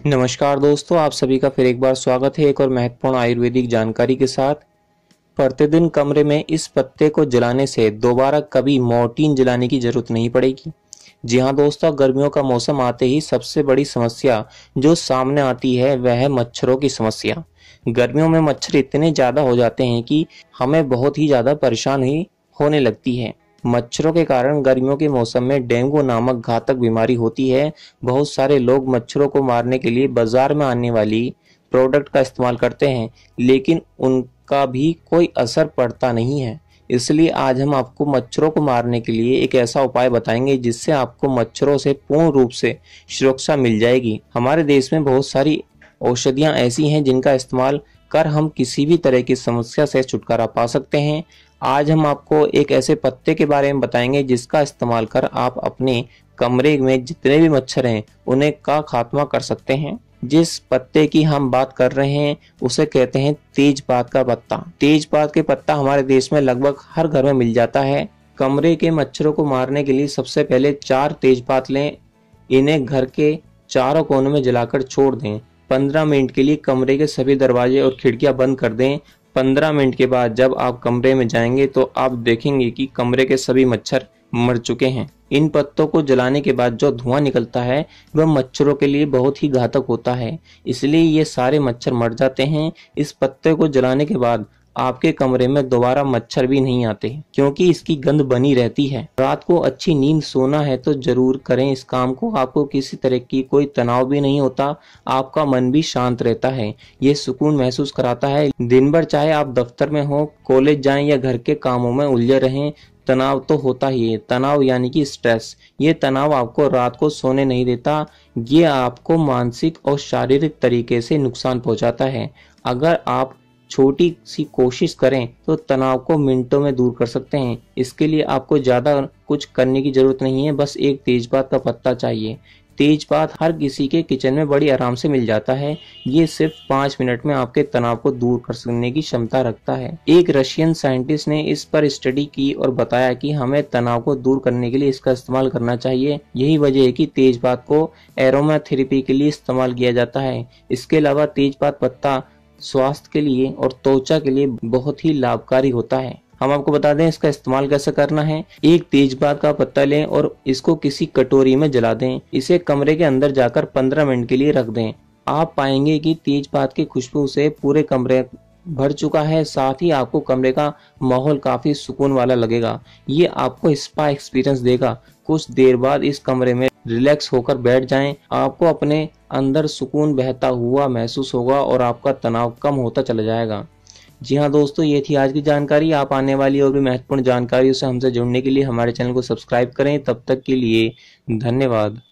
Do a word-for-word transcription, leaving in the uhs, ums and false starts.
नमस्कार दोस्तों, आप सभी का फिर एक बार स्वागत है एक और महत्वपूर्ण आयुर्वेदिक जानकारी के साथ। प्रतिदिन कमरे में इस पत्ते को जलाने से दोबारा कभी मोर्टीन जलाने की जरूरत नहीं पड़ेगी। जी हाँ दोस्तों, गर्मियों का मौसम आते ही सबसे बड़ी समस्या जो सामने आती है वह है मच्छरों की समस्या। गर्मियों में मच्छर इतने ज्यादा हो जाते हैं कि हमें बहुत ही ज्यादा परेशानी होने लगती है। मच्छरों के कारण गर्मियों के मौसम में डेंगू नामक घातक बीमारी होती है। बहुत सारे लोग मच्छरों को मारने के लिए बाजार में आने वाली प्रोडक्ट का इस्तेमाल करते हैं, लेकिन उनका भी कोई असर पड़ता नहीं है। इसलिए आज हम आपको मच्छरों को मारने के लिए एक ऐसा उपाय बताएंगे जिससे आपको मच्छरों से पूर्ण रूप से सुरक्षा मिल जाएगी। हमारे देश में बहुत सारी औषधियां ऐसी हैं जिनका इस्तेमाल कर हम किसी भी तरह की समस्या से छुटकारा पा सकते हैं। आज हम आपको एक ऐसे पत्ते के बारे में बताएंगे जिसका इस्तेमाल कर आप अपने कमरे में जितने भी मच्छर हैं उन्हें का खात्मा कर सकते हैं। जिस पत्ते की हम बात कर रहे हैं उसे कहते हैं तेजपात का पत्ता। तेजपात के पत्ता हमारे देश में लगभग हर घर में मिल जाता है। कमरे के मच्छरों को मारने के लिए सबसे पहले चार तेजपात लें। इन्हें घर के चारों कोनों में जलाकर छोड़ दें। पंद्रह मिनट के लिए कमरे के सभी दरवाजे और खिड़कियां बंद कर दें। पंद्रह मिनट के बाद जब आप कमरे में जाएंगे तो आप देखेंगे कि कमरे के सभी मच्छर मर चुके हैं। इन पत्तों को जलाने के बाद जो धुआं निकलता है वह मच्छरों के लिए बहुत ही घातक होता है, इसलिए ये सारे मच्छर मर जाते हैं। इस पत्ते को जलाने के बाद आपके कमरे में दोबारा मच्छर भी नहीं आते क्योंकि इसकी गंध बनी रहती है। रात को अच्छी नींद सोना है तो जरूर करें इस काम को। आपको किसी तरह की कोई तनाव भी नहीं होता, आपका मन भी शांत रहता है। ये सुकून महसूस कराता है। दिन भर चाहे आप दफ्तर में हो, कॉलेज जाएं या घर के कामों में उलझे रहें, तनाव तो होता ही है। तनाव यानी कि स्ट्रेस। ये तनाव आपको रात को सोने नहीं देता, ये आपको मानसिक और शारीरिक तरीके से नुकसान पहुंचाता है। अगर आप छोटी सी कोशिश करें तो तनाव को मिनटों में दूर कर सकते हैं। इसके लिए आपको ज्यादा कुछ करने की जरूरत नहीं है, बस एक तेजपात का पत्ता चाहिए। तेजपात हर किसी के किचन में बड़ी आराम से मिल जाता है। ये सिर्फ पाँच मिनट में आपके तनाव को दूर करने की क्षमता रखता है। एक रशियन साइंटिस्ट ने इस पर स्टडी की और बताया कि हमें तनाव को दूर करने के लिए इसका इस्तेमाल करना चाहिए। यही वजह है कि तेजपात को एरोमा थेरेपी के लिए इस्तेमाल किया जाता है। इसके अलावा तेजपात पत्ता स्वास्थ्य के लिए और त्वचा के लिए बहुत ही लाभकारी होता है। हम आपको बता दें इसका इस्तेमाल कैसे करना है। एक तेजपात का पत्ता लें और इसको किसी कटोरी में जला दें। इसे कमरे के अंदर जाकर पंद्रह मिनट के लिए रख दें। आप पाएंगे कि तेजपात की खुशबू से पूरे कमरे भर चुका है, साथ ही आपको कमरे का माहौल काफी सुकून वाला लगेगा। ये आपको स्पा एक्सपीरियंस देगा। कुछ देर बाद इस कमरे में रिलैक्स होकर बैठ जाएं। आपको अपने अंदर सुकून बहता हुआ महसूस होगा और आपका तनाव कम होता चला जाएगा। जी हाँ दोस्तों, ये थी आज की जानकारी। आप आने वाली और भी महत्वपूर्ण जानकारियों से हमसे जुड़ने के लिए हमारे चैनल को सब्सक्राइब करें। तब तक के लिए धन्यवाद।